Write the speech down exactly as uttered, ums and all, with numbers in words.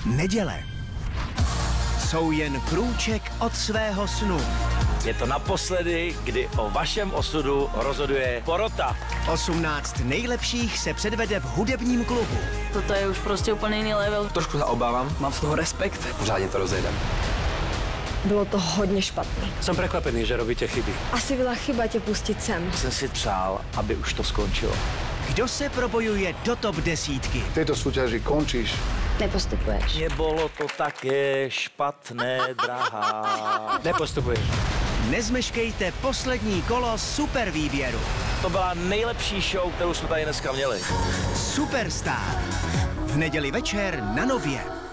Neděle jsou jen krůček od svého snu. Je to naposledy, kdy o vašem osudu rozhoduje porota. osmnáct nejlepších se předvede v hudebním klubu. Toto je už prostě úplně jiný level. Trošku se obávám, mám z toho respekt. Pořádně to rozejdem. Bylo to hodně špatný. Jsem překvapený, že robíte chyby. Asi byla chyba tě pustit sem. Jsem si přál, aby už to skončilo. Kdo se probojuje do top desítky? V této soutěži končíš. Nepostupuješ. Nebolo to také špatné, drahá. Nepostupuješ. Nezmeškejte poslední kolo super výběru. To byla nejlepší show, kterou jsme tady dneska měli. Superstar. V neděli večer na Nově.